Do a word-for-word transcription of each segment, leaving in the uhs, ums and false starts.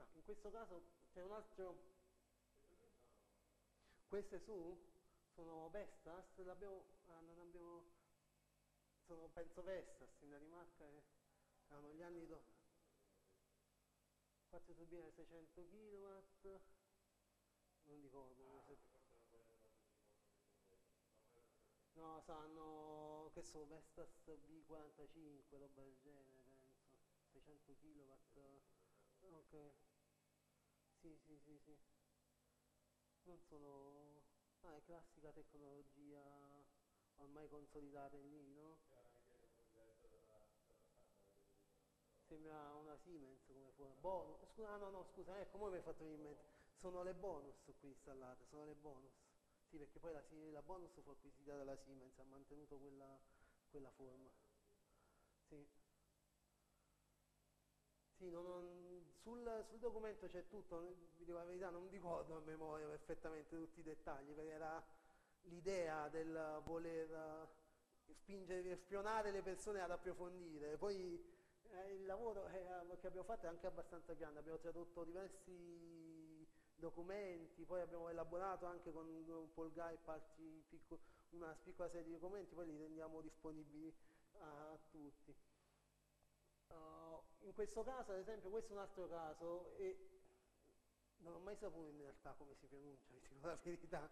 Ah, in questo caso c'è un altro, queste su sono Vestas, l'abbiamo, ah, non abbiamo, sono penso Vestas in Danimarca e erano gli anni dopo. quattro turbine seicento chilowatt, non ricordo, se- no, sanno che sono Vestas B quarantacinque, roba del genere, penso, seicento chilowatt, ok, sì, sì, sì, sì, non sono, ah, è classica tecnologia ormai consolidata in lì, no? Sembra una Siemens come fuori. Bonus. Scusa, ah, no, no, scusa, ecco, come mi hai fatto venire in mente. Sono le bonus qui installate, sono le bonus. Sì, perché poi la, Si- la bonus fu acquisita dalla Siemens, ha mantenuto quella, quella forma. Sì, sì, non- non- sul, sul documento c'è tutto, vi dico la verità, non ricordo a memoria perfettamente tutti i dettagli, perché era l'idea del voler eh, spingere, spionare le persone ad approfondire. Poi eh, il lavoro eh, che abbiamo fatto è anche abbastanza grande, abbiamo tradotto diversi documenti, poi abbiamo elaborato anche con Paul Guy altri picco- una piccola serie di documenti, poi li rendiamo disponibili a, a tutti. Uh, in questo caso, ad esempio, questo è un altro caso e non ho mai saputo in realtà come si pronuncia, vi dico la verità.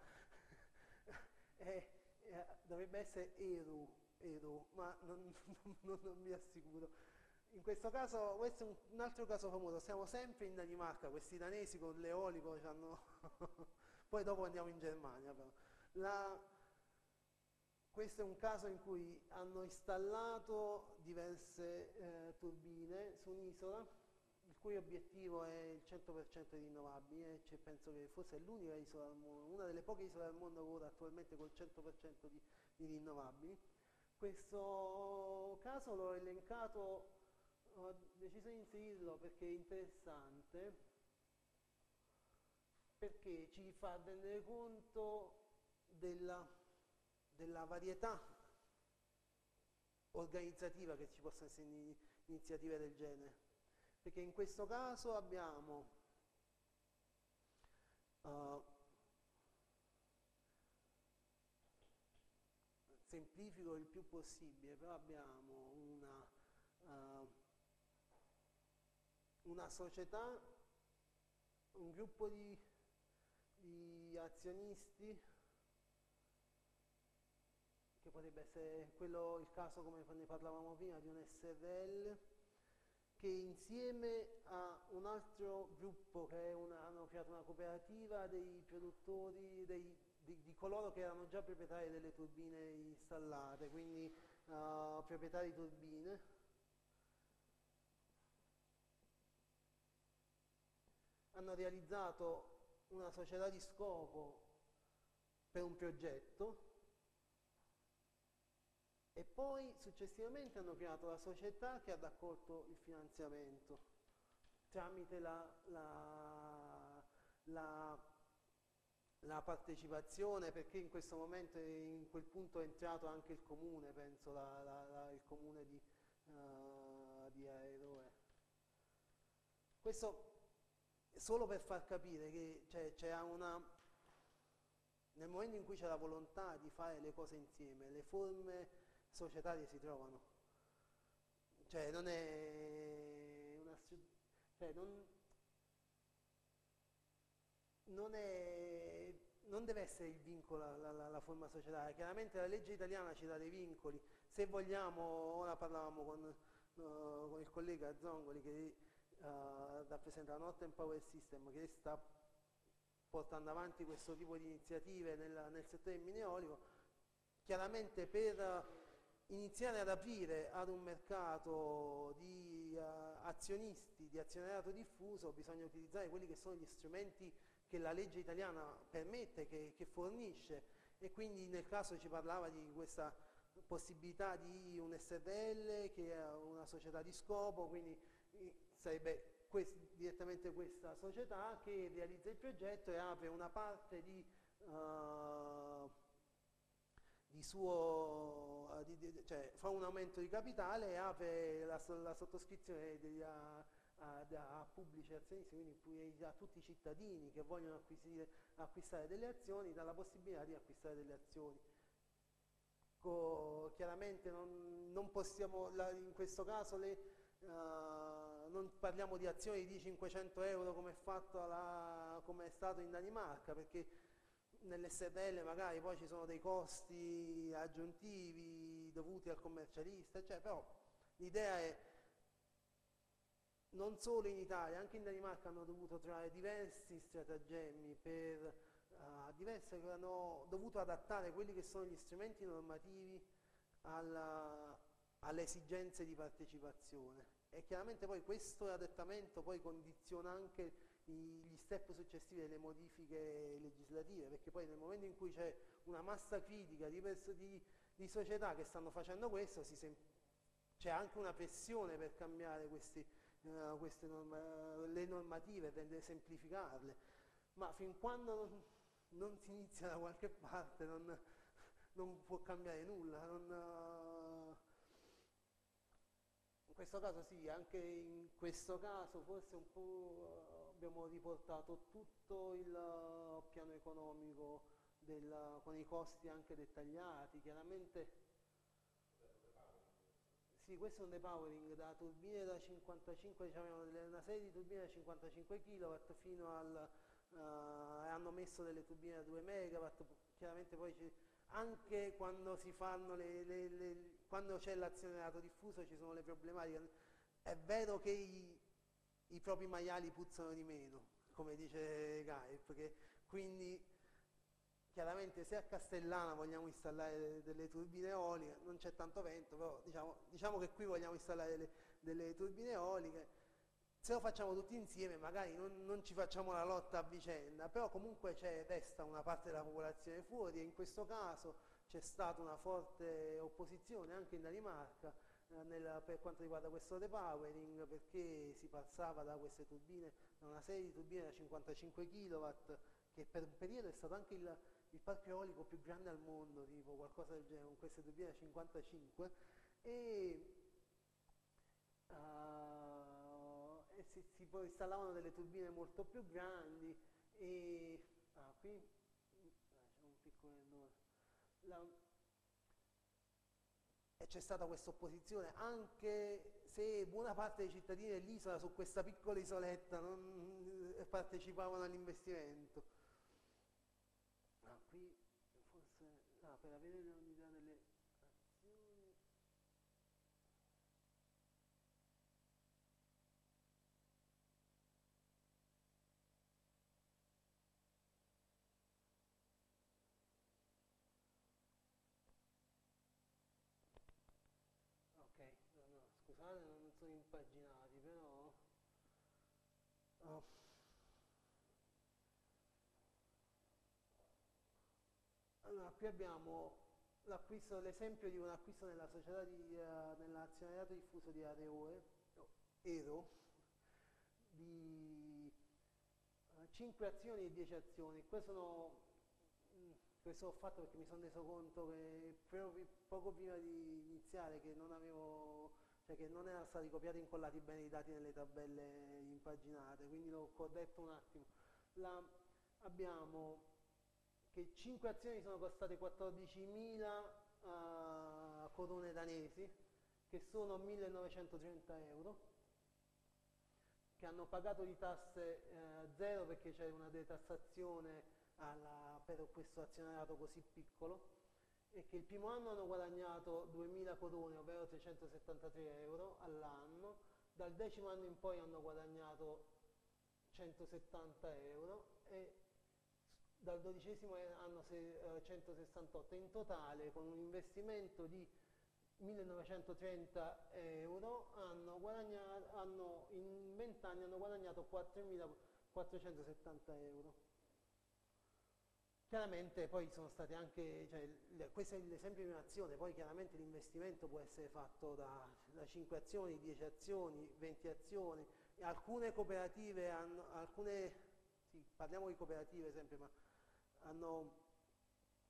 Eh, eh, dovrebbe essere Eru, Eru, ma non, non- non mi assicuro. In questo caso, questo è un, un altro caso famoso, siamo sempre in Danimarca, questi danesi con l'eolico c'hanno. Poi dopo andiamo in Germania però. La- questo è un caso in cui hanno installato diverse eh, turbine su un'isola, il cui obiettivo è il cento per cento di rinnovabili, e cioè penso che forse è l'unica isola al mondo, una delle poche isole al mondo ora attualmente col cento per cento di, di rinnovabili. Questo caso l'ho elencato, ho deciso di inserirlo perché è interessante, perché ci fa rendere conto della, della varietà organizzativa che ci possono essere in iniziative del genere. Perché in questo caso abbiamo, uh, semplifico il più possibile, però abbiamo una, uh, una società, un gruppo di, di azionisti che potrebbe essere quello, il caso come ne parlavamo prima di un S R L, che insieme a un altro gruppo che è una, hanno creato una cooperativa dei produttori, dei, di, di coloro che erano già proprietari delle turbine installate, quindi uh, proprietari di turbine, hanno realizzato una società di scopo per un progetto e poi successivamente hanno creato la società che ha raccolto il finanziamento tramite la, la, la, la partecipazione, perché in questo momento, in quel punto è entrato anche il comune, penso, la, la, la, il comune di, uh, di Aeroe. Questo solo per far capire che cioè, c'è una, nel momento in cui c'è la volontà di fare le cose insieme, le forme societarie si trovano. Cioè non è una, cioè, non, non, è, non deve essere il vincolo la, la, la forma societaria. Chiaramente la legge italiana ci dà dei vincoli. Se vogliamo, ora parlavamo con, uh, con il collega Zongoli che uh, rappresenta la Northern Power System, che sta portando avanti questo tipo di iniziative nel, nel settore mineolico. Chiaramente per iniziare ad aprire ad un mercato di uh, azionisti, di azionariato diffuso, bisogna utilizzare quelli che sono gli strumenti che la legge italiana permette, che, che fornisce, e quindi nel caso ci parlava di questa possibilità di un S R L che è una società di scopo, quindi sarebbe quest, direttamente questa società che realizza il progetto e apre una parte di, uh, di suo, di, di, cioè fa un aumento di capitale e apre la, la sottoscrizione degli, a, a, a pubblici azionisti, quindi a tutti i cittadini che vogliono acquisire, acquistare delle azioni, dà la possibilità di acquistare delle azioni. Co, chiaramente non, non possiamo, la, in questo caso le, uh, non parliamo di azioni di cinquecento euro come è, fatto alla, come è stato in Danimarca, perché nell'S R L magari poi ci sono dei costi aggiuntivi dovuti al commercialista, cioè, però l'idea è non solo in Italia, anche in Danimarca hanno dovuto trovare diversi stratagemmi per uh, diverse che hanno dovuto adattare quelli che sono gli strumenti normativi alla, alle esigenze di partecipazione, e chiaramente poi questo adattamento poi condiziona anche gli step successivi delle modifiche legislative, perché poi nel momento in cui c'è una massa critica di, di, di società che stanno facendo questo, c'è anche una pressione per cambiare questi, uh, queste norma, le normative, per semplificarle, ma fin quando non, non si inizia da qualche parte non, non può cambiare nulla. Non, uh, in questo caso sì, anche in questo caso forse un po' uh, abbiamo riportato tutto il uh, piano economico del, uh, con i costi anche dettagliati, chiaramente. Sì, questo è un depowering da turbine da cinquantacinque, diciamo, una serie di turbine da cinquantacinque chilowatt fino al, uh, hanno messo delle turbine da due megawatt, chiaramente poi ci, anche quando si fanno le, le, le quando c'è l'azionerato diffuso ci sono le problematiche. È vero che i, i propri maiali puzzano di meno, come dice Gaia, perché quindi chiaramente se a Castellana vogliamo installare delle turbine eoliche, non c'è tanto vento, però diciamo, diciamo che qui vogliamo installare delle, delle turbine eoliche, se lo facciamo tutti insieme magari non, non ci facciamo la lotta a vicenda, però comunque c'è, resta una parte della popolazione fuori, e in questo caso c'è stata una forte opposizione anche in Danimarca eh, nel, per quanto riguarda questo repowering, perché si passava da queste turbine, da una serie di turbine da cinquantacinque chilowatt, che per un periodo è stato anche il, il parco eolico più grande al mondo, tipo qualcosa del genere, con queste turbine da cinquantacinque, e, uh, e si, si poi installavano delle turbine molto più grandi, e ah, qui c'è un piccolo errore. La, e c'è stata questa opposizione, anche se buona parte dei cittadini dell'isola su questa piccola isoletta non partecipavano all'investimento. Ah, qui forse ah, per avere l'unità delle azioni. Ok, no, no, scusate, non sono impaginati, però oh. Allora, qui abbiamo l'acquisto, l'esempio di un acquisto nella società di, uh, nell'azionariato diffuso di Areoe, no, Ero, di uh, cinque azioni e dieci azioni. Questo, sono, mh, questo ho fatto perché mi sono reso conto che proprio poco prima di iniziare che non avevo, cioè che non erano stati copiati e incollati bene i dati nelle tabelle impaginate, quindi l'ho corretto un attimo. La, abbiamo che cinque azioni sono costate quattordicimila uh, corone danesi, che sono millenovecentotrenta euro, che hanno pagato di tasse eh, zero perché c'è una detassazione alla, per questo azionariato così piccolo, e che il primo anno hanno guadagnato duemila corone, ovvero trecentosettantatré euro all'anno, dal decimo anno in poi hanno guadagnato centosettanta euro, e dal dodicesimo anno centosessantotto, in totale con un investimento di millenovecentotrenta euro hanno guadagnato, hanno, in venti anni hanno guadagnato quattromilaquattrocentosettanta euro. Chiaramente poi sono state anche, cioè, questo è l'esempio di un'azione, poi chiaramente l'investimento può essere fatto da, da cinque azioni, dieci azioni, venti azioni, e alcune cooperative hanno, alcune, sì, parliamo di cooperative sempre, ma hanno,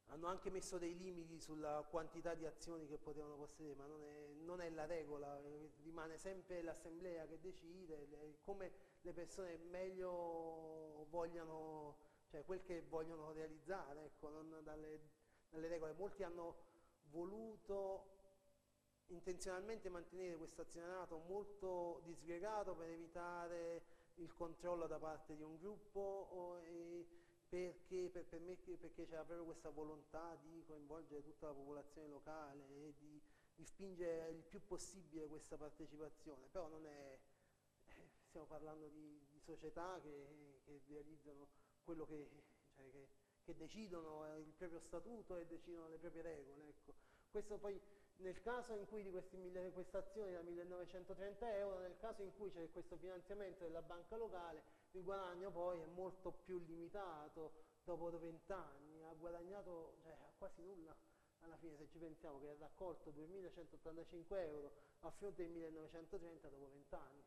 hanno anche messo dei limiti sulla quantità di azioni che potevano possedere, ma non è, non è la regola, eh, rimane sempre l'assemblea che decide, le, come le persone meglio vogliano, cioè quel che vogliono realizzare, ecco, non dalle, dalle regole. Molti hanno voluto intenzionalmente mantenere questo azionariato molto disgregato per evitare il controllo da parte di un gruppo o, e, perché, per, per me, perché c'era proprio questa volontà di coinvolgere tutta la popolazione locale e di, di spingere il più possibile questa partecipazione, però non è, eh, stiamo parlando di, di società che, che realizzano quello che, cioè che, che decidono il proprio statuto e decidono le proprie regole, ecco. Questo poi nel caso in cui di questi mille, questa azione da millenovecentotrenta euro, nel caso in cui c'è questo finanziamento della banca locale, il guadagno poi è molto più limitato dopo venti anni, ha guadagnato cioè, quasi nulla alla fine, se ci pensiamo che ha raccolto duemilacentottantacinque euro a fronte del millenovecentotrenta dopo venti anni.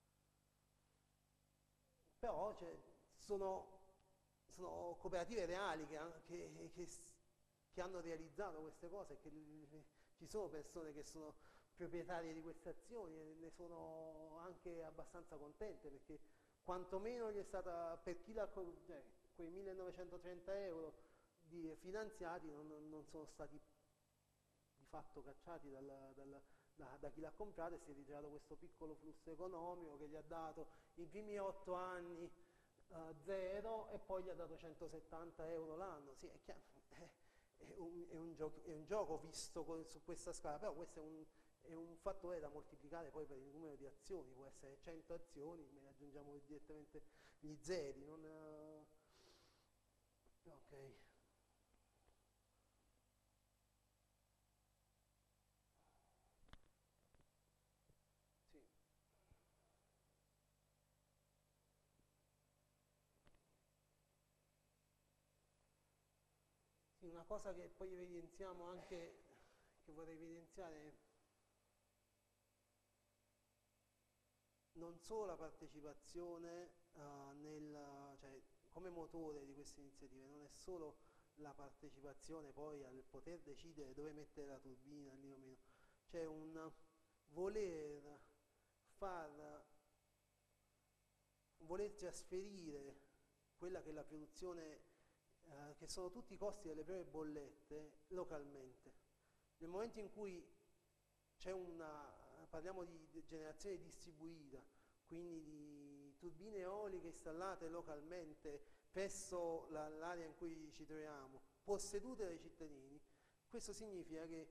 Però cioè, sono, sono cooperative reali che, che, che, che hanno realizzato queste cose, che ci sono persone che sono proprietarie di queste azioni e ne sono anche abbastanza contente, perché quantomeno gli è stata, per chi l'ha, cioè, quei millenovecentotrenta euro di finanziati non, non sono stati di fatto cacciati dal, dal, da, da chi l'ha comprato, e si è ritirato questo piccolo flusso economico che gli ha dato i primi otto anni uh, zero e poi gli ha dato centosettanta euro l'anno. Sì, è chiaro. È un, è, un gioco, è un gioco visto con, su questa scala, però questo è un, è un fattore da moltiplicare poi per il numero di azioni, può essere cento azioni, ne aggiungiamo direttamente gli zeri, non, uh, ok. Sì. Sì, una cosa che poi evidenziamo anche, che vorrei evidenziare, non solo la partecipazione uh, nel, cioè, come motore di queste iniziative, non è solo la partecipazione poi al poter decidere dove mettere la turbina, lì o meno, c'è un voler far, voler trasferire quella che è la produzione, eh, che sono tutti i costi delle proprie bollette, localmente. Nel momento in cui c'è una, parliamo di generazione distribuita, quindi di turbine eoliche installate localmente presso la, l'area in cui ci troviamo, possedute dai cittadini, questo significa che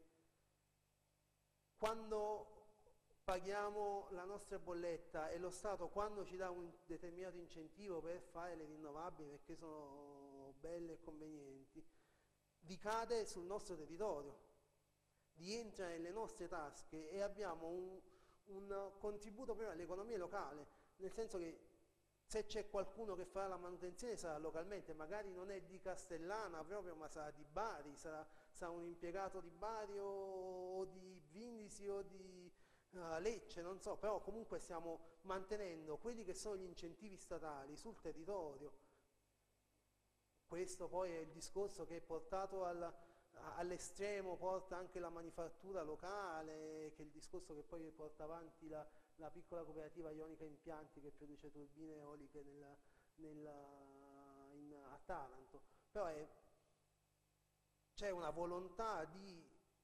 quando paghiamo la nostra bolletta e lo Stato, quando ci dà un determinato incentivo per fare le rinnovabili perché sono belle e convenienti, ricade sul nostro territorio, rientra nelle nostre tasche e abbiamo un, un contributo prima all'economia locale, nel senso che se c'è qualcuno che farà la manutenzione sarà localmente, magari non è di Castellana proprio, ma sarà di Bari, sarà, sarà un impiegato di Bari o, o di Brindisi o di uh, Lecce, non so, però comunque stiamo mantenendo quelli che sono gli incentivi statali sul territorio. Questo poi è il discorso che è portato al, all'estremo, porta anche la manifattura locale, che è il discorso che poi porta avanti la, la piccola cooperativa Ionica Impianti che produce turbine eoliche nella, nella, in, a Taranto. Però è, c'è una volontà di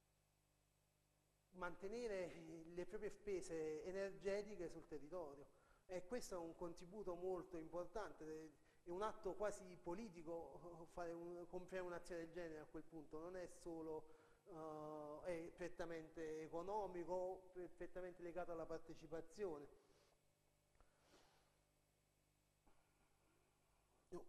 mantenere le proprie spese energetiche sul territorio e questo è un contributo molto importante. È un atto quasi politico fare un, compiere un'azione del genere a quel punto, non è solo uh, è prettamente economico, prettamente legato alla partecipazione. No.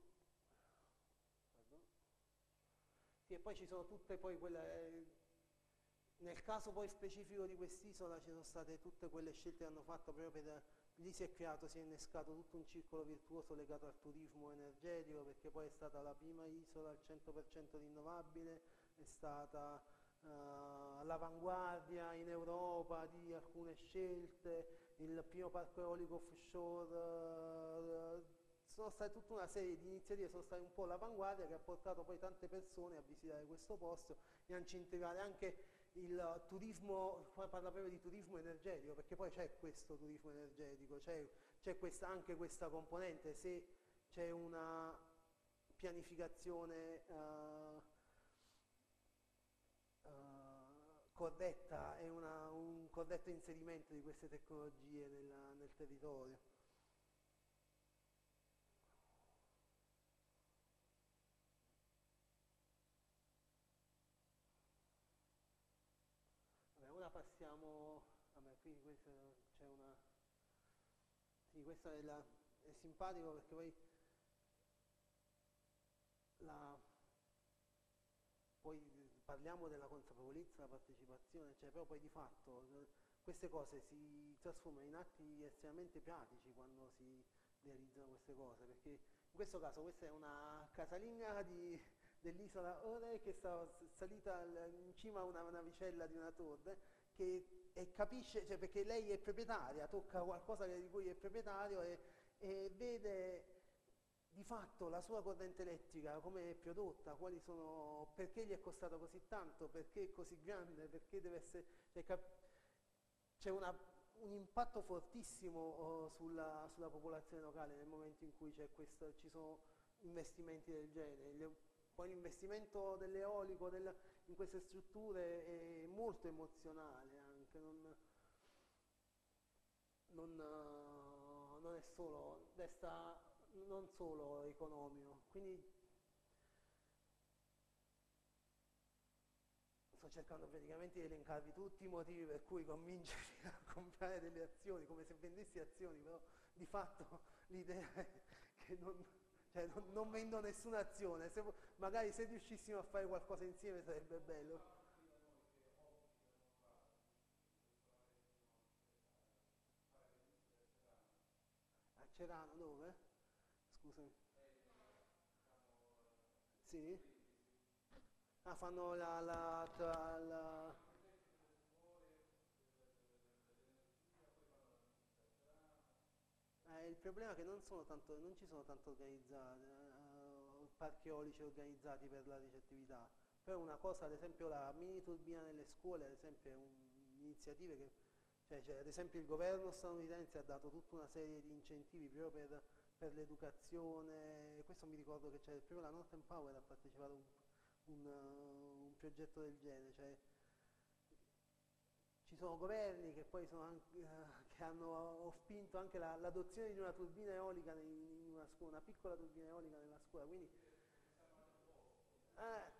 Sì, e poi ci sono tutte poi quelle, nel caso poi specifico di quest'isola ci sono state tutte quelle scelte che hanno fatto proprio per, lì si è creato, si è innescato tutto un circolo virtuoso legato al turismo energetico, perché poi è stata la prima isola al cento per cento rinnovabile, è stata uh, all'avanguardia in Europa di alcune scelte, il primo parco eolico offshore uh, sono state tutta una serie di iniziative, sono state un po' l'avanguardia che ha portato poi tante persone a visitare questo posto e a incentivare anche il turismo, qua parla proprio di turismo energetico, perché poi c'è questo turismo energetico, c'è, c'è questa, anche questa componente, se c'è una pianificazione uh, uh, corretta e una, un corretto inserimento di queste tecnologie nella, nel territorio. Vabbè, ora passiamo, vabbè, qui c'è una, sì, questo è, la, è simpatico perché poi la, poi parliamo della consapevolezza, della partecipazione, cioè però poi di fatto queste cose si trasformano in atti estremamente pratici quando si realizzano queste cose, perché in questo caso questa è una casalinga di, dell'isola Ore che sta salita in cima a una navicella di una torre che e capisce, cioè perché lei è proprietaria, tocca qualcosa di cui è proprietario e, e vede di fatto la sua corrente elettrica, come è prodotta, quali sono, perché gli è costato così tanto, perché è così grande, perché deve essere, cioè, cap- c'è una, un impatto fortissimo oh, sulla, sulla popolazione locale nel momento in cui c'è questo, ci sono investimenti del genere. Le, poi l'investimento dell'eolico del, in queste strutture è molto emozionale anche, non, non, non è solo, desta non solo economico, quindi sto cercando praticamente di elencarvi tutti i motivi per cui convincervi a comprare delle azioni, come se vendessi azioni, però di fatto l'idea è che non, cioè non, non vendo nessuna azione, se, magari se riuscissimo a fare qualcosa insieme sarebbe bello. A Cerano dove? Scusami. Sì? Ah, fanno la, la, tra, la... Eh, il problema è che non, sono tanto, non ci sono tanto organizzati, eh, parchi eolici organizzati per la ricettività, però una cosa, ad esempio la mini turbina nelle scuole, ad esempio è un'iniziativa che, cioè, cioè, ad esempio il governo statunitense ha dato tutta una serie di incentivi proprio per, per l'educazione, questo mi ricordo che c'è proprio la Northern Power ha partecipato a un, un, uh, un progetto del genere, cioè, ci sono governi che poi sono anche, eh, che hanno spinto anche la, l'adozione di una turbina eolica in, in una scuola, una piccola turbina eolica nella scuola, quindi eh,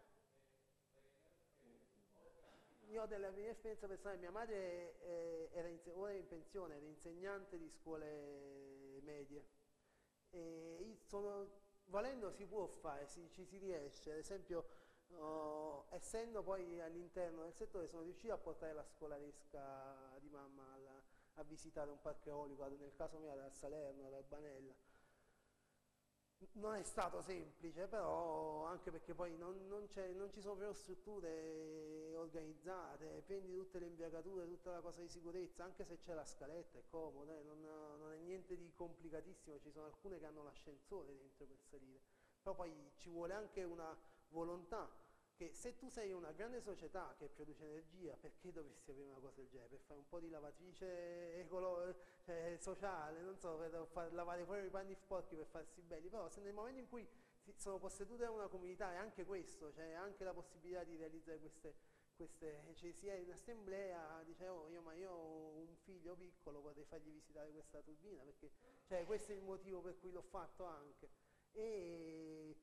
io della mia esperienza personale, mia madre eh, era in, ora è in pensione, era insegnante di scuole medie e io sono, volendo si può fare, si, ci si riesce, ad esempio oh, essendo poi all'interno del settore sono riuscito a portare la scolaresca di mamma alla, a visitare un parco eolico, nel caso mio era a Salerno, ad Albanella. Non è stato semplice, però anche perché poi non, non, non ci sono proprio strutture organizzate, prendi tutte le imbriacature, tutta la cosa di sicurezza, anche se c'è la scaletta è comodo, eh, non, non è niente di complicatissimo, ci sono alcune che hanno l'ascensore dentro per salire, però poi ci vuole anche una volontà che se tu sei una grande società che produce energia, perché dovresti avere una cosa del genere? Per fare un po' di lavatrice ecolo- cioè, sociale, non so, per far lavare fuori i panni sporchi per farsi belli, però se nel momento in cui sono possedute da una comunità è anche questo, c'è cioè anche la possibilità di realizzare queste, queste cioè si è in assemblea, dice oh io ma io ho un figlio piccolo, vorrei fargli visitare questa turbina, perché cioè, questo è il motivo per cui l'ho fatto anche. E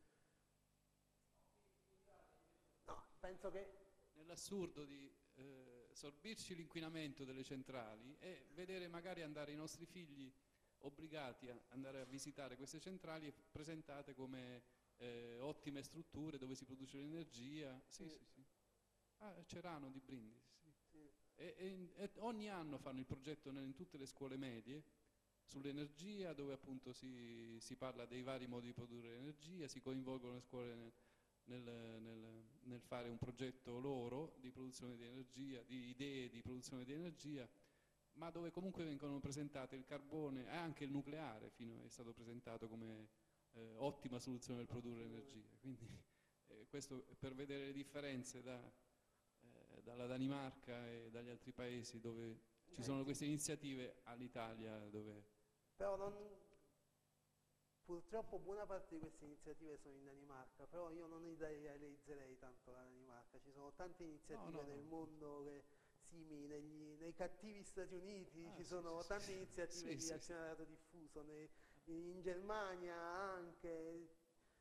no, penso che Nell'assurdo di eh, sorbirci l'inquinamento delle centrali e vedere magari andare i nostri figli obbligati a andare a visitare queste centrali e presentate come eh, ottime strutture dove si produce l'energia. Sì, sì, sì, sì. Ah, Cerano di Brindisi, sì. sì. E, e- e ogni anno fanno il progetto in tutte le scuole medie sull'energia, dove appunto si, si parla dei vari modi di produrre energia, si coinvolgono le scuole nel, nel, nel, nel fare un progetto loro di produzione di energia, di idee di produzione di energia ma dove comunque vengono presentate il carbone e anche il nucleare, fino è stato presentato come eh, ottima soluzione per produrre energia. Quindi eh, questo per vedere le differenze da, eh, dalla Danimarca e dagli altri paesi dove ci sono queste iniziative, all'Italia dove... Però non, purtroppo buona parte di queste iniziative sono in Danimarca, però io non idealizzerei tanto la Danimarca, ci sono tante iniziative no, no, nel no. mondo che, simili, negli, nei cattivi Stati Uniti Ah, ci sì, sono sì, tante sì. iniziative Sì, di sì, sì. azionariato diffuso, nei, in Germania anche.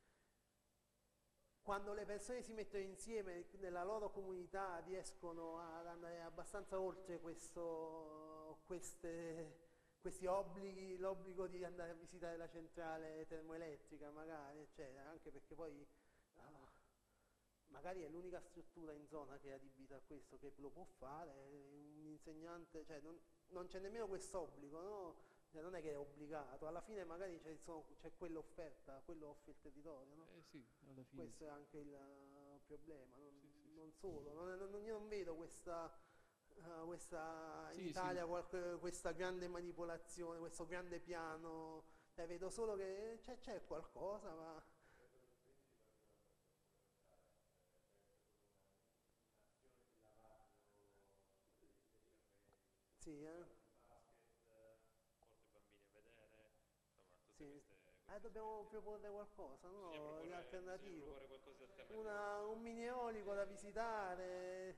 Quando le persone si mettono insieme nella loro comunità riescono ad andare abbastanza oltre questo, queste, questi obblighi, l'obbligo di andare a visitare la centrale termoelettrica magari, eccetera, anche perché poi uh, magari è l'unica struttura in zona che è adibita a questo, che lo può fare, un insegnante, cioè non, non c'è nemmeno questo obbligo, no? Cioè non è che è obbligato, alla fine magari c'è, c'è quell'offerta, quello offre il territorio, no? Eh sì, alla fine Questo sì. è anche il uh, problema, non, Sì, sì, non solo, non, non, io non vedo questa, uh, questa in sì. Italia Sì, qualche, questa grande manipolazione, questo grande piano, cioè, vedo solo che c'è, c'è qualcosa, ma... Sì, eh? Sì. Eh, dobbiamo proporre qualcosa, no? Le alternative. Una, un mini eolico da visitare,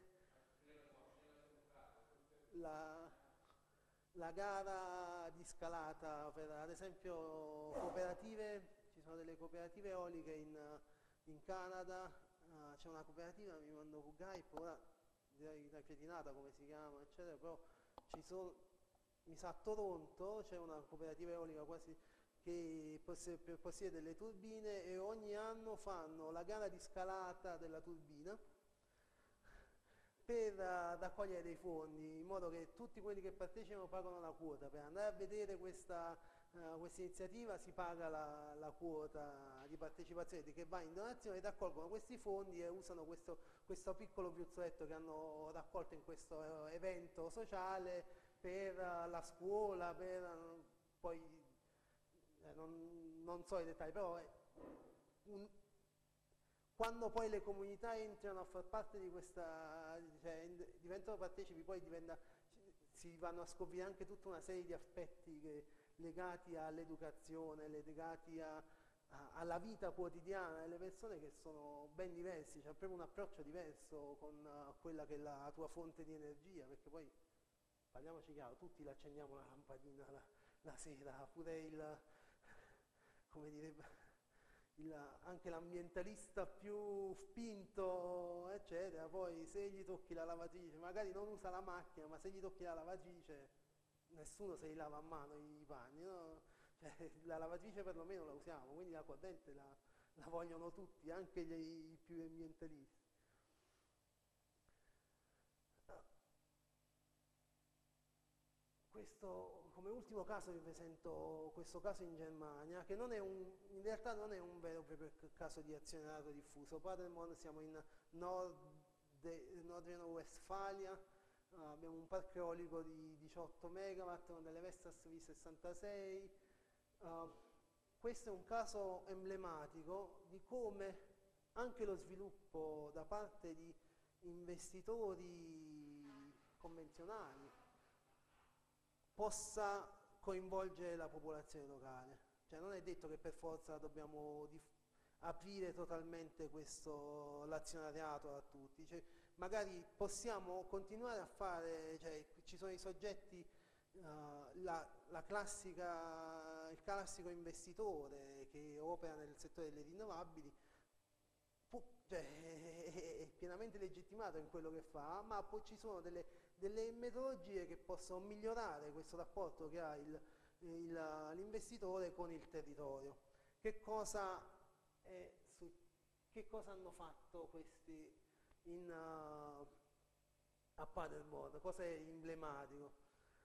la, la gara di scalata per ad esempio cooperative, ci sono delle cooperative eoliche in, in Canada, uh, c'è una cooperativa, mi mando Fugaip, ora direi da cretinata come si chiama, eccetera, però ci sono, mi sa a Toronto c'è una cooperativa eolica quasi che possiede, possiede delle turbine e ogni anno fanno la gara di scalata della turbina per uh, raccogliere dei fondi, in modo che tutti quelli che partecipano pagano la quota. Per andare a vedere questa uh, questa iniziativa si paga la, la quota di partecipazione che va in donazione, raccolgono questi fondi e usano questo, questo piccolo gruzzoletto che hanno raccolto in questo uh, evento sociale per uh, la scuola, per uh, poi eh, non, non so i dettagli, però è un, quando poi le comunità entrano a far parte di questa, cioè diventano partecipi, poi diventa, si vanno a scoprire anche tutta una serie di aspetti che, legati all'educazione, legati a, a, alla vita quotidiana delle persone che sono ben diversi, c'è proprio un approccio diverso con uh, quella che è la tua fonte di energia, perché poi, parliamoci chiaro, tutti l'accendiamo la lampadina la, la sera, pure il, come direbbe, il, anche l'ambientalista più spinto, eccetera, poi se gli tocchi la lavatrice, magari non usa la macchina, ma se gli tocchi la lavatrice, nessuno se li lava a mano i panni, no? Cioè, la lavatrice perlomeno la usiamo, quindi la corrente la, la vogliono tutti, anche gli, i più ambientalisti. Questo, come ultimo caso vi presento questo caso in Germania, che non è un, in realtà non è un vero e proprio caso di azionariato diffuso. Paderborn, siamo in Nord, Nordrhein Westfalia, uh, abbiamo un parco eolico di diciotto megawatt con delle Vestas V sessantasei. Uh, questo è un caso emblematico di come anche lo sviluppo da parte di investitori convenzionali possa coinvolgere la popolazione locale. Cioè non è detto che per forza dobbiamo aprire totalmente questo l'azionariato a tutti, cioè, magari possiamo continuare a fare, cioè, ci sono i soggetti, uh, la, la classica, il classico investitore che opera nel settore delle rinnovabili, può, cioè, è pienamente legittimato in quello che fa, ma poi ci sono delle delle metodologie che possono migliorare questo rapporto che ha il, il, l'investitore con il territorio. Che cosa, è, su, che cosa hanno fatto questi in, uh, a Paderborn? Cosa è emblematico?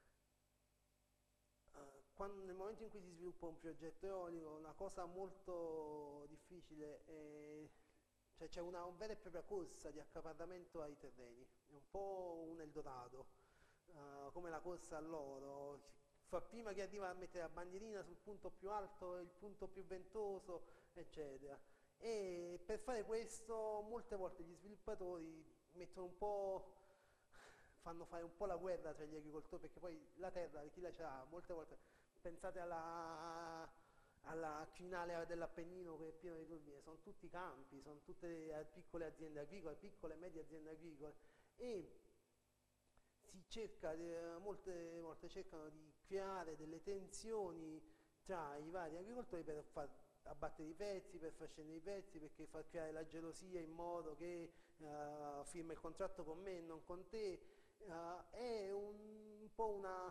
Uh, quando, nel momento in cui si sviluppa un progetto eolico, una cosa molto difficile è, cioè c'è una, una vera e propria corsa di accaparramento ai terreni, è un po' un Eldorado. uh, come la corsa all'oro, fa prima che arriva a mettere la bandierina sul punto più alto, il punto più ventoso, eccetera. E per fare questo molte volte gli sviluppatori mettono un po', fanno fare un po' la guerra tra gli agricoltori, perché poi la terra, chi la c'ha, molte volte, pensate alla, alla crinale dell'Appennino che è pieno di turbine, sono tutti campi, sono tutte piccole aziende agricole, piccole e medie aziende agricole, e si cerca, eh, molte volte cercano di creare delle tensioni tra i vari agricoltori per far abbattere i prezzi, per far scendere i prezzi, perché far creare la gelosia in modo che uh, firma il contratto con me e non con te, uh, è un, un po' una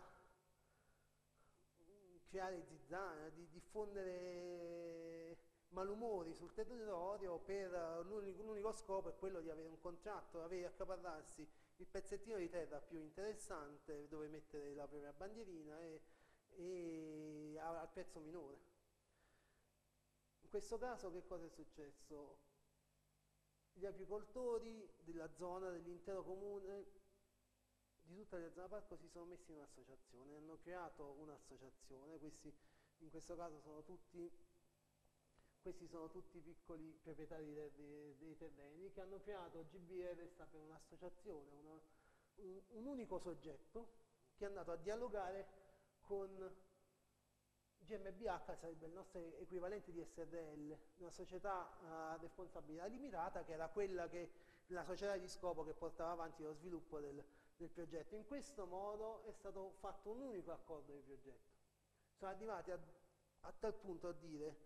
creare zizzania, di diffondere malumori sul territorio per l'unico, l'unico scopo è quello di avere un contratto, avere accaparrarsi il pezzettino di terra più interessante dove mettere la propria bandierina e, e al prezzo minore. In questo caso che cosa è successo? Gli agricoltori della zona, dell'intero comune, di tutta la zona parco si sono messi in un'associazione, hanno creato un'associazione, questi in questo caso sono tutti, questi sono tutti piccoli proprietari de, de, dei terreni che hanno creato G B R, sta per un'associazione, una, un, un unico soggetto che è andato a dialogare con G M B H, sarebbe il nostro equivalente di S R L, una società a responsabilità limitata, che era quella che, la società di scopo che portava avanti lo sviluppo del, del progetto. In questo modo è stato fatto un unico accordo di progetto. Sono arrivati a, a tal punto a dire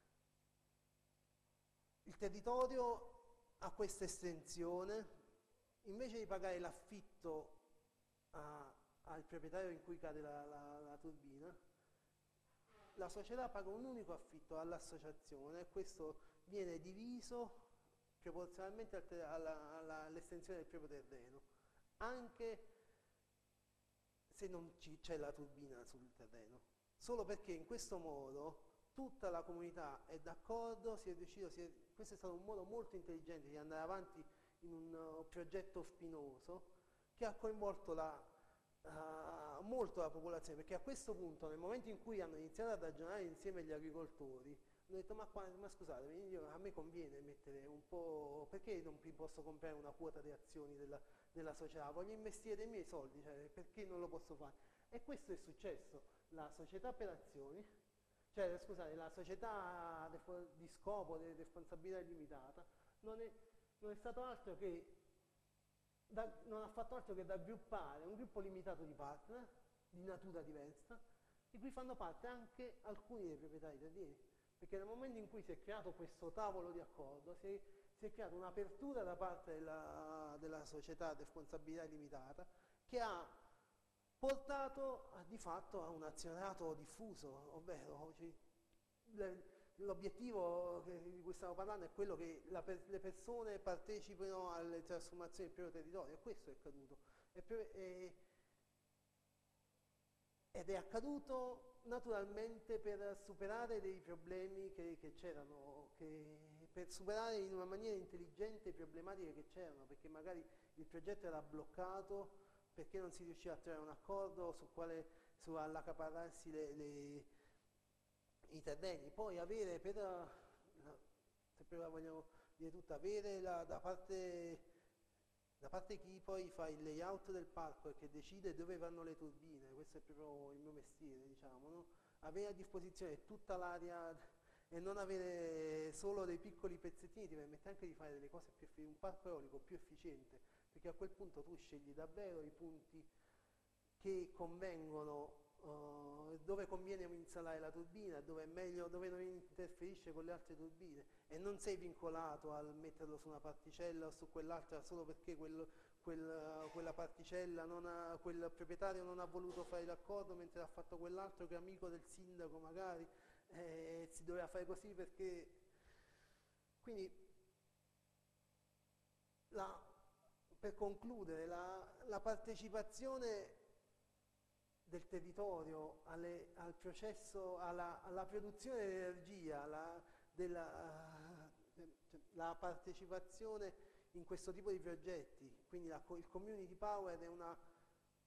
il territorio ha questa estensione, invece di pagare l'affitto al proprietario in cui cade la, la, la turbina, la società paga un unico affitto all'associazione e questo viene diviso proporzionalmente all'estensione del proprio terreno, anche se non c'è la turbina sul terreno, solo perché in questo modo tutta la comunità è d'accordo, si è riuscito, si è, questo è stato un modo molto intelligente di andare avanti in un uh, progetto spinoso che ha coinvolto la, uh, molto la popolazione, perché a questo punto, nel momento in cui hanno iniziato a ragionare insieme gli agricoltori, hanno detto ma, qua, ma scusatemi, io, a me conviene mettere un po', perché non mi posso comprare una quota di azioni della, della società, voglio investire dei miei soldi, cioè, perché non lo posso fare? E questo è successo, la società per azioni, cioè scusate, la società di scopo, di responsabilità limitata, non è, non è stato altro che, da, non ha fatto altro che raggruppare un gruppo limitato di partner, di natura diversa, di cui fanno parte anche alcuni dei proprietari terreni, perché nel momento in cui si è creato questo tavolo di accordo, si è, si è creata un'apertura da parte della, della società di responsabilità limitata, che ha portato a, di fatto a un azionariato diffuso, ovvero cioè, l'obiettivo di cui stiamo parlando è quello che la, le persone partecipino alle trasformazioni del proprio territorio, e questo è accaduto. E per, e, ed è accaduto naturalmente per superare dei problemi che, che c'erano, per superare in una maniera intelligente le problematiche che c'erano, perché magari il progetto era bloccato perché non si riusciva a trovare un accordo su quale, su all'accaparrarsi le, le, i terreni. Poi avere, per, la, se però la vogliamo dire tutta, avere la, da, parte, da parte chi poi fa il layout del parco e che decide dove vanno le turbine, questo è proprio il mio mestiere, diciamo, no? Avere a disposizione tutta l'area e non avere solo dei piccoli pezzettini ti permette anche di fare delle cose più efficaci, un parco eolico più efficiente, perché a quel punto tu scegli davvero i punti che convengono, uh, dove conviene installare la turbina, dove, è meglio, dove non interferisce con le altre turbine, e non sei vincolato al metterlo su una particella o su quell'altra solo perché quel, quel, quella particella, non ha, quel proprietario non ha voluto fare l'accordo mentre l'ha fatto quell'altro che è amico del sindaco magari, eh, si doveva fare così perché... Quindi la... Per concludere, la, la partecipazione del territorio alle, al processo, alla, alla produzione di energia, la, della, uh, la partecipazione in questo tipo di progetti, quindi la, il community power è una,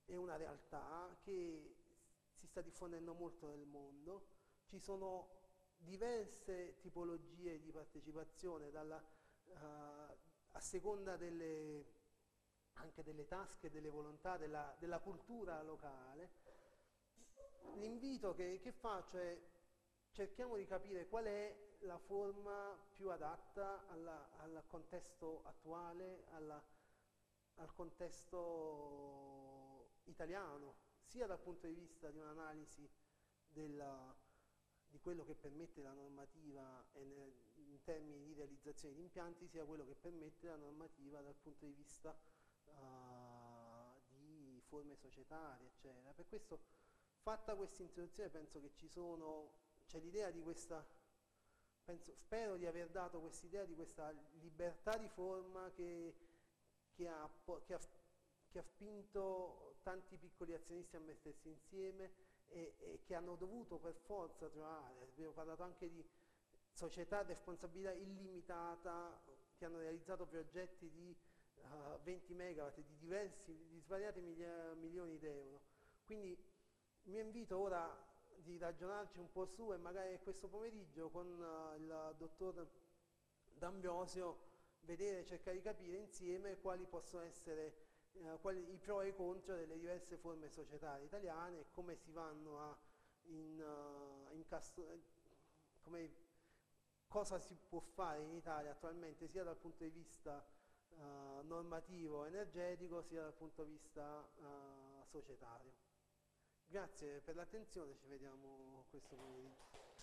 è una realtà che si sta diffondendo molto nel mondo, ci sono diverse tipologie di partecipazione dalla, uh, a seconda delle, anche delle tasche, delle volontà, della, della cultura locale. L'invito che, che faccio è cerchiamo di capire qual è la forma più adatta alla, al contesto attuale, alla, al contesto italiano, sia dal punto di vista di un'analisi della, di quello che permette la normativa in termini di realizzazione di impianti, sia quello che permette la normativa dal punto di vista uh, di forme societarie, eccetera. Per questo, fatta questa introduzione, penso che ci sono, c'è l'idea di questa, penso, spero di aver dato quest'idea di questa libertà di forma che, che, ha, che, ha, che ha spinto tanti piccoli azionisti a mettersi insieme e, e che hanno dovuto per forza trovare, abbiamo parlato anche di società a responsabilità illimitata che hanno realizzato progetti di uh, venti megawatt di diversi, di svariati milioni di euro. Quindi il mio invito ora di ragionarci un po' su e magari questo pomeriggio con uh, il dottor D'Ambrosio vedere, cercare di capire insieme quali possono essere uh, quali, i pro e i contro delle diverse forme societarie italiane e come si vanno a in, uh, incastro- come, cosa si può fare in Italia attualmente sia dal punto di vista uh, normativo energetico sia dal punto di vista uh, societario. Grazie per l'attenzione, ci vediamo questo pomeriggio.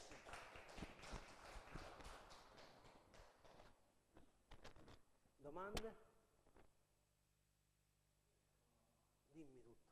Domande? Dimmi tutto.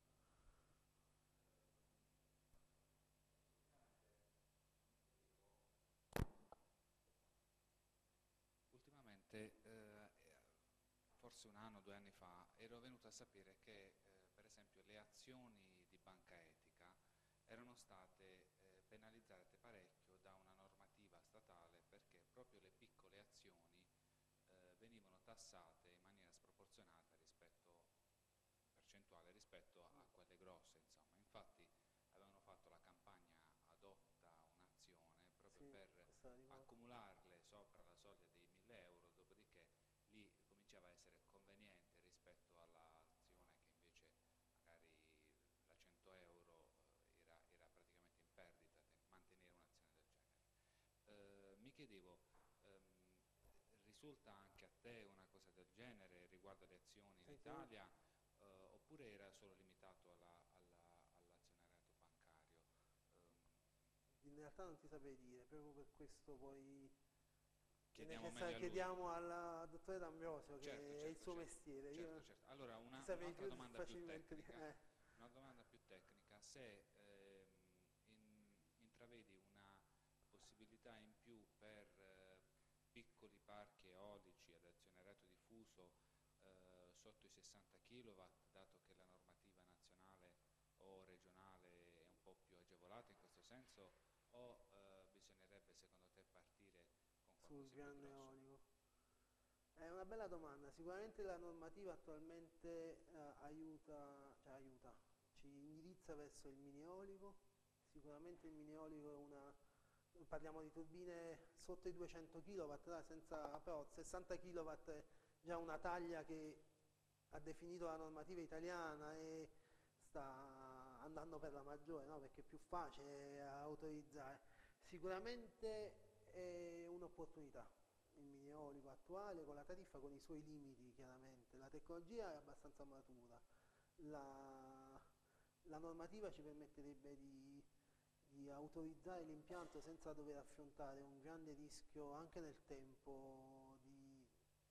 Ultimamente, eh, forse un anno, due anni fa, ero venuto a sapere che eh, per esempio le azioni di banca etica erano state eh, penalizzate parecchio da una normativa statale perché proprio le piccole azioni eh, venivano tassate in maniera sproporzionata rispetto, percentuale rispetto a quelle grosse, insomma. Infatti avevano fatto la campagna Adotta un'azione proprio Sì, per accumularle sopra la soglia dei mille euro, dopodiché lì cominciava a essere conveniente rispetto all'azione che invece magari la cento euro eh, era, era praticamente in perdita, mantenere un'azione del genere. Eh, mi chiedevo, ehm, risulta anche a te una cosa del genere riguardo alle azioni in Italia eh, oppure era solo limitato alla, alla, all'azionariato bancario? Eh, In realtà non ti saprei dire, proprio per questo poi Chiediamo, chiediamo al dottore D'Ambrosio che certo, certo, è il suo certo, mestiere. Certo, Io certo. Allora una, saprei un'altra più domanda più facilmente tecnica, di, eh. una domanda più tecnica, se ehm, in, intravedi una possibilità in più per eh, piccoli parchi eolici ad azionariato diffuso eh, sotto i sessanta chilowatt, dato che la normativa nazionale o regionale è un po' più agevolata in questo senso, o eh, bisognerebbe secondo te partire con sul qualcosa grande più grosso? eolico? È una bella domanda, sicuramente la normativa attualmente eh, aiuta, cioè aiuta, ci indirizza verso il mini eolico, sicuramente il mini eolico è una, parliamo di turbine sotto i duecento chilowatt, senza, però sessanta chilowatt è già una taglia che ha definito la normativa italiana e sta andando per la maggiore, no? Perché è più facile autorizzare. Sicuramente è un'opportunità il mini eolico attuale con la tariffa, con i suoi limiti chiaramente. La tecnologia è abbastanza matura, la, la normativa ci permetterebbe di, di autorizzare l'impianto senza dover affrontare un grande rischio anche nel tempo di,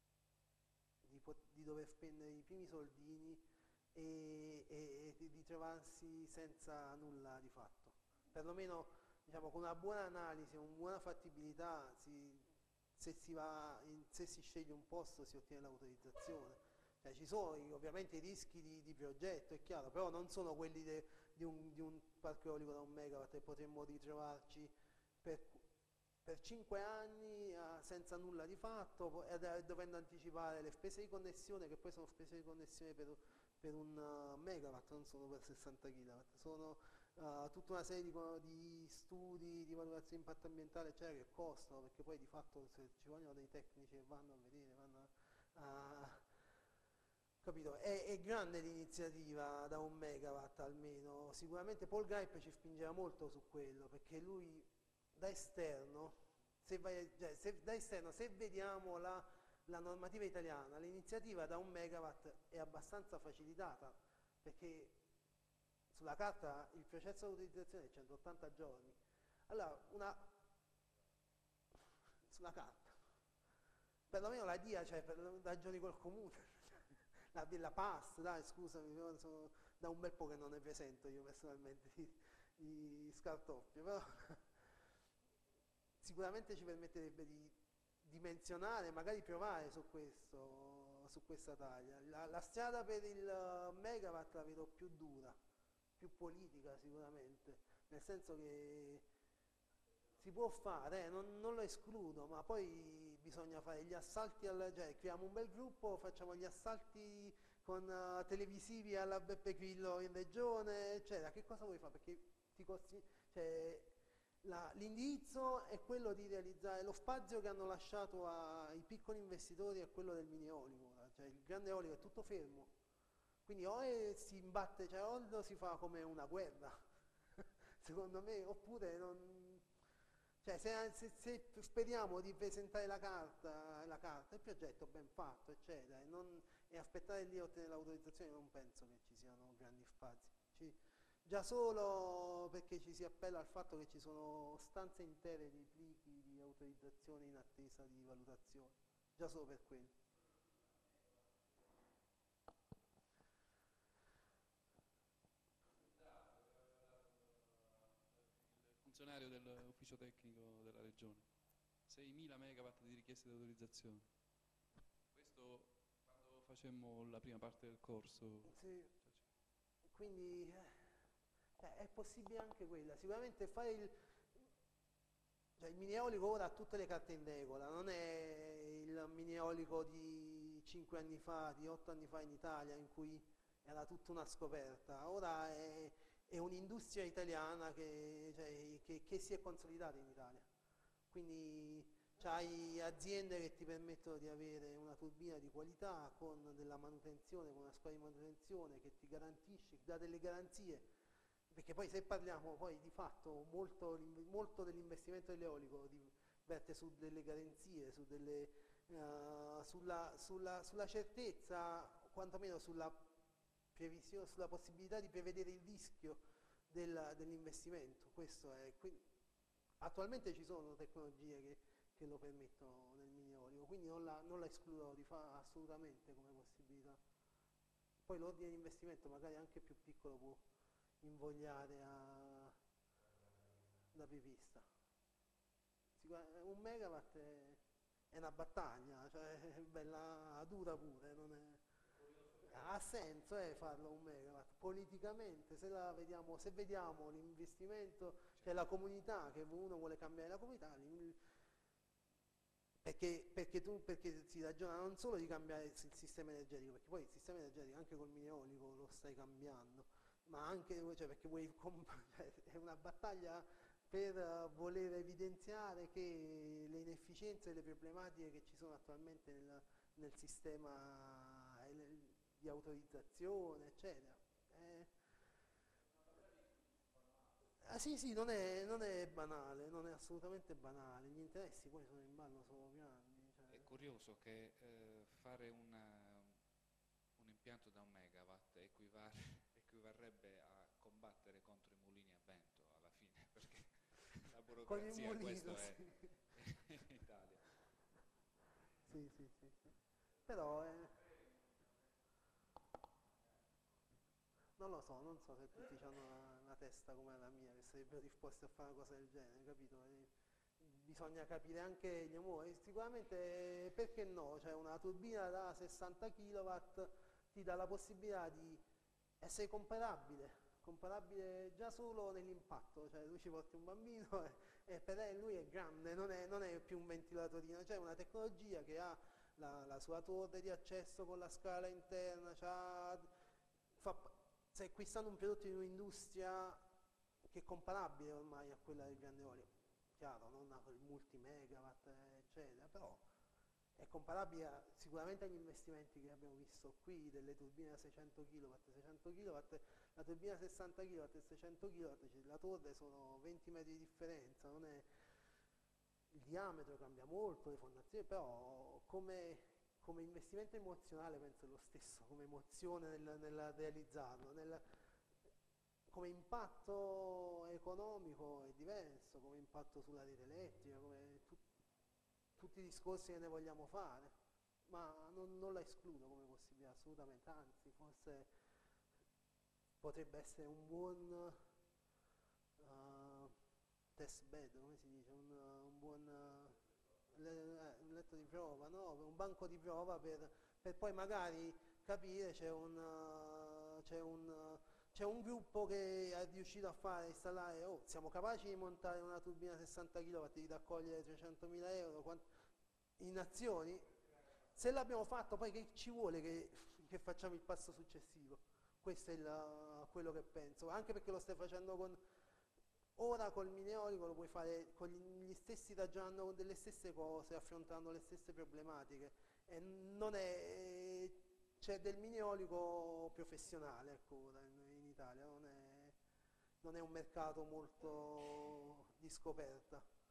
di, di dover spendere i primi soldini e, e, e di trovarsi senza nulla di fatto. Perlomeno diciamo, con una buona analisi, una buona fattibilità, si, se, si va in, se si sceglie un posto si ottiene l'autorizzazione. Cioè, ci sono ovviamente i rischi di, di progetto, è chiaro, però non sono quelli de, di, un, di un parco eolico da un megawatt e potremmo ritrovarci per, per cinque anni uh, senza nulla di fatto e uh, dovendo anticipare le spese di connessione, che poi sono spese di connessione per, per un uh, megawatt, non solo per sessanta kilowatt, sono uh, tutta una serie di, co- di studi, di valutazione di impatto ambientale, eccetera, che costano, perché poi di fatto se ci vogliono dei tecnici che vanno a vedere, vanno a... a- capito? È, è grande l'iniziativa da un megawatt almeno, sicuramente Paul Gripe ci spingeva molto su quello, perché lui da esterno, se, vai, cioè, se, da esterno, se vediamo la, la normativa italiana, l'iniziativa da un megawatt è abbastanza facilitata, perché sulla carta il processo di autorizzazione è centottanta giorni. Allora, una, sulla carta, perlomeno la D I A, cioè per ragioni col comune, la, la P A S, dai scusami, sono, da un bel po' che non ne presento io personalmente di, di scartoffie, però sicuramente ci permetterebbe di dimensionare, magari provare su, questo, su questa taglia. La, la strada per il megawatt la vedo più dura, più politica sicuramente, nel senso che si può fare, eh, non, non lo escludo, ma poi bisogna fare gli assalti, al, cioè creiamo un bel gruppo, facciamo gli assalti con uh, televisivi alla Beppe Grillo in regione, eccetera. Che cosa vuoi fare? Perché ti costi, cioè, la, l'indirizzo è quello di realizzare lo spazio che hanno lasciato ai piccoli investitori, è quello del mini eolico, cioè il grande eolico è tutto fermo, quindi o è, si imbatte, cioè o lo si fa come una guerra, secondo me, oppure non, cioè se, se, se speriamo di presentare la carta, la carta, il progetto ben fatto, eccetera, e, non, e aspettare lì a ottenere l'autorizzazione, non penso che ci siano grandi spazi. Ci, già solo perché ci si appella al fatto che ci sono stanze intere di plichi di autorizzazione in attesa di valutazione, già solo per quello. Funzionario dell'ufficio tecnico della regione, seimila megawatt di richieste di autorizzazione. Questo quando facemmo la prima parte del corso. Sì, quindi eh, è possibile anche quella, sicuramente fare il, cioè il mini eolico ora ha tutte le carte in regola, non è il mini eolico di cinque anni fa, di otto anni fa in Italia, in cui era tutta una scoperta, ora è, è un'industria italiana che, cioè, che, che si è consolidata in Italia, quindi c'hai aziende che ti permettono di avere una turbina di qualità con della manutenzione, con una squadra di manutenzione che ti garantisce, dà delle garanzie, perché poi se parliamo poi di fatto molto, molto dell'investimento dell'eolico verte su delle garanzie, su delle, uh, sulla, sulla, sulla certezza, quantomeno sulla previsione, sulla possibilità di prevedere il rischio del, dell'investimento. Questo è, quindi, attualmente ci sono tecnologie che, che lo permettono nel mini eolico, quindi non la, non la escludo di fare assolutamente come possibilità. Poi l'ordine di investimento magari anche più piccolo può invogliare a, da apripista. Un megawatt è, è una battaglia, cioè è bella dura pure, non è, ha senso eh, farlo un megawatt, politicamente se, la vediamo, se vediamo l'investimento, cioè la comunità, che uno vuole cambiare la comunità, perché, perché, tu, perché si ragiona non solo di cambiare il sistema energetico, perché poi il sistema energetico anche col mini eolico lo stai cambiando, ma anche cioè perché vuoi cioè, è una battaglia per uh, voler evidenziare che le inefficienze e le problematiche che ci sono attualmente nel, nel sistema eh, di autorizzazione, eccetera. Eh, ah, sì, sì, non è, non è banale, non è assolutamente banale, gli interessi poi sono in ballo, sono grandi. Cioè. È curioso che eh, fare una, un impianto da un megawatt equivale, equivarrebbe a combattere contro i mulini a vento alla fine, perché la burocrazia mulino, questo è, sì. è in Italia. Sì, sì, sì, sì. Però è... non lo so, non so se tutti hanno una, una testa come la mia, che sarebbero disposti a fare una cosa del genere, capito? E bisogna capire anche gli umori. Sicuramente, perché no? Cioè una turbina da sessanta chilowatt ti dà la possibilità di essere comparabile, comparabile già solo nell'impatto, cioè tu ci porti un bambino e, e per lui è grande, non è, non è più un ventilatorino, cioè una tecnologia che ha la, la sua torre di accesso con la scala interna, c'ha fa, stai acquistando un prodotto di un'industria che è comparabile ormai a quella del grande olio, chiaro, non a quel multi-megawatt, eccetera, però è comparabile a, sicuramente agli investimenti che abbiamo visto qui, delle turbine da seicento chilowatt, seicento chilowatt, la turbina sessanta chilowatt e seicento chilowatt, cioè, la torre sono venti metri di differenza, non è, il diametro cambia molto, le fondazioni, però come, come investimento emozionale penso è lo stesso, come emozione nel, nel realizzarlo, nel, come impatto economico è diverso, come impatto sulla rete elettrica, come tu, tutti i discorsi che ne vogliamo fare, ma non, non la escludo come possibilità, assolutamente, anzi forse potrebbe essere un buon uh, test bed, come si dice, un, un buon uh, le, un letto di prova, no? Un banco di prova per, per poi magari capire c'è un, uh, c'è un uh, c'è un gruppo che è riuscito a fare, installare, oh, siamo capaci di montare una turbina sessanta chilowatt, di raccogliere trecentomila euro quant- in azioni? Se l'abbiamo fatto, poi che ci vuole che, che facciamo il passo successivo? Questo è il, quello che penso, anche perché lo stai facendo con, ora col mineolico lo puoi fare con gli, gli stessi ragionando con delle stesse cose, affrontando le stesse problematiche, e non è, c'è del mineolico professionale, ecco, ora in, in Italia, non è, non è un mercato molto di scoperta.